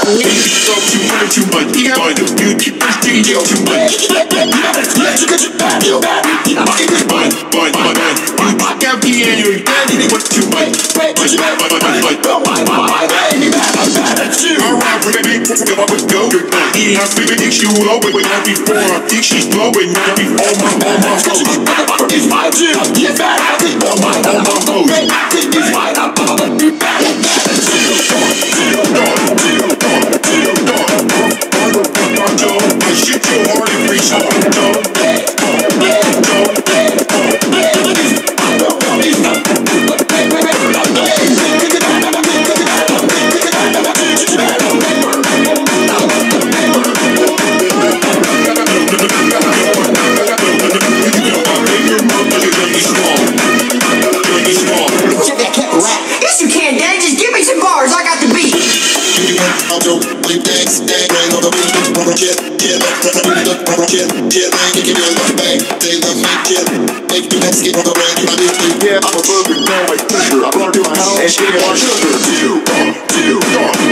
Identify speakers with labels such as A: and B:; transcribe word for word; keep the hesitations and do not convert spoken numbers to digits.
A: Too much, you got to do too much, too much. You got piano, you got too much. Alright, baby, go. Eating her favorite dick, she will open with her before her dick, she's blowing. Now before my, all my goes. It's my gym, get fat, I think all my, all my goes. It's right, I'm gonna be back. I shoot your heart and reach out the door.
B: Yes, you can, Daddy. Just give me some bars. I got the beat.
A: Yeah, I'm a perfect man like sugar. I brought you my house and she want sugar.